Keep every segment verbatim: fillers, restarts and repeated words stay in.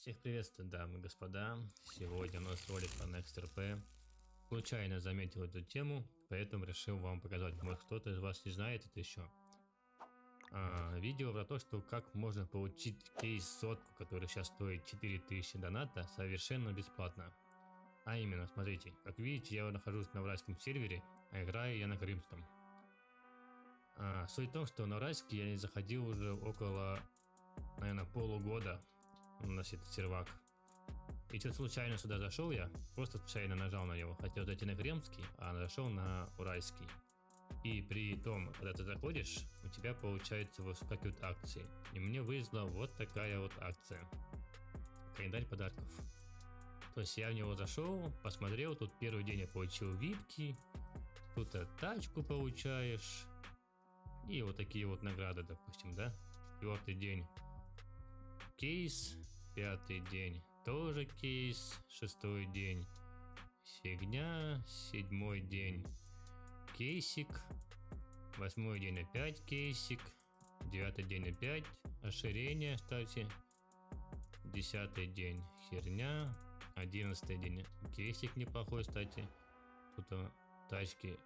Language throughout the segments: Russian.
Всех приветствую, дамы и господа. Сегодня у нас ролик по Next.rp. Случайно заметил эту тему, поэтому решил вам показать. Может, кто-то из вас не знает это еще. А, видео про то, что как можно получить кейс сотку, который сейчас стоит четыре тысячи доната, совершенно бесплатно. А именно, смотрите, как видите, я нахожусь на уральском сервере, а играю я на крымском. А, суть в том, что на уральский я не заходил уже около, наверное, полугода. На этот сервак. И что случайно сюда зашел я, просто случайно нажал на него. Хотел зайти на крымский, а зашел на уральский. И при том, когда ты заходишь, у тебя получается выскакивают акции. И мне вылезла вот такая вот акция. Календарь подарков. То есть я в него зашел, посмотрел, тут первый день я получил випки, тут тачку получаешь. И вот такие вот награды, допустим, да. Четвертый день. Кейс, пятый день тоже кейс, шестой день фигня, седьмой день кейсик, восьмой день опять кейсик, девятый день опять расширение, кстати, десятый день херня, одиннадцатый день кейсик неплохой, кстати, тут тачки,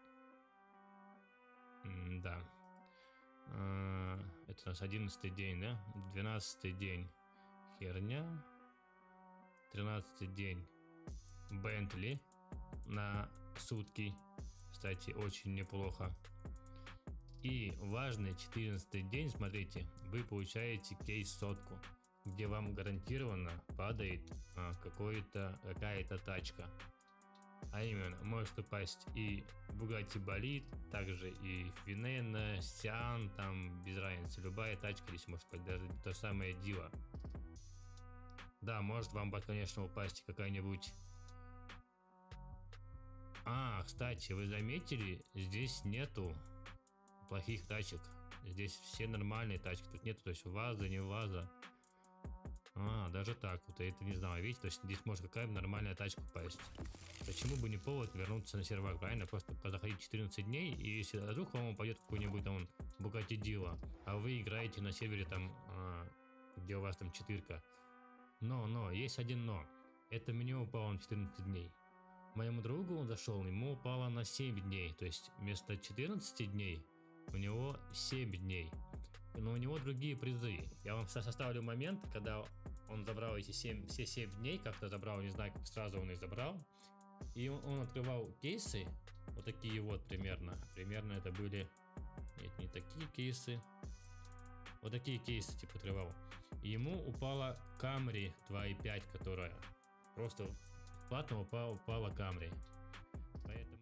М да, а, это у нас одиннадцатый день, да, двенадцатый день херня, тринадцатый день Бентли на сутки, кстати, очень неплохо. И важный четырнадцатый день, смотрите, вы получаете кейс сотку, где вам гарантированно падает а, какой-то какая-то тачка. А именно, может упасть и Bugatti Болид, также и Финена, Сиан, там без разницы, любая тачка здесь может быть, даже то же самое Дива. Да, может вам, конечно, упасть какая-нибудь... А, кстати, вы заметили, здесь нету плохих тачек. Здесь все нормальные тачки, тут нету, то есть ваза, не ваза. А, даже так, вот я это не знаю, видите, то есть здесь может какая-то нормальная тачка упасть. Почему бы не повод вернуться на сервак, правильно? Просто заходить четырнадцать дней, и если вдруг вам упадет какой-нибудь там Bugatti Diva, а вы играете на сервере там, а, где у вас там четырка. Но, но, есть один но. Это мне упало на четырнадцать дней. Моему другу он зашел, ему упало на семь дней. То есть вместо четырнадцати дней у него семь дней. Но у него другие призы. Я вам составлю момент, когда он забрал эти семь, все семь дней, как-то забрал, не знаю, как сразу он их забрал. И он, он открывал кейсы, вот такие вот примерно. Примерно это были, нет, не такие кейсы. Вот такие кейсы типа открывал. И ему упала Camry два и пять, которая просто платно упала, упала Camry. Поэтому...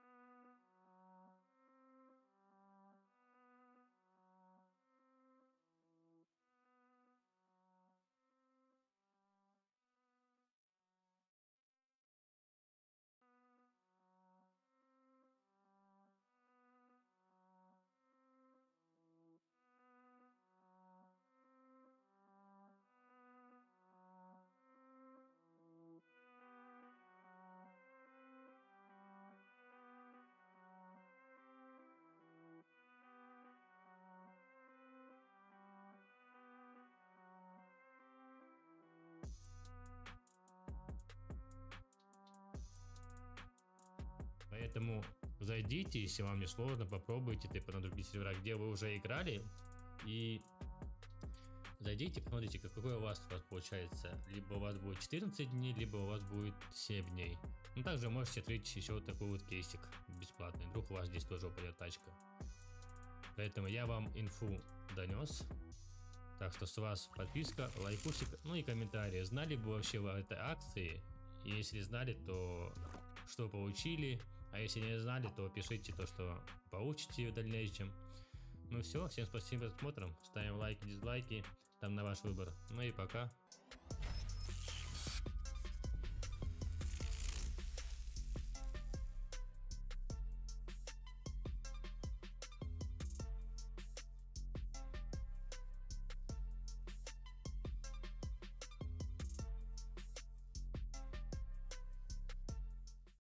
Поэтому зайдите, если вам не сложно, попробуйте типа на другие сервера, где вы уже играли, и зайдите, посмотрите, какой у вас, у вас получается. Либо у вас будет четырнадцать дней, либо у вас будет семь дней. Ну, также можете открыть еще вот такой вот кейсик бесплатный. Вдруг у вас здесь тоже упадет тачка. Поэтому я вам инфу донес. Так что с вас подписка, лайкусик, ну и комментарии. Знали бы вообще вы этой акции? И если знали, то что получили? А если не знали, то пишите то, что получите в дальнейшем. Ну все, всем спасибо за просмотр. Ставим лайки, дизлайки. Там на ваш выбор. Ну и пока.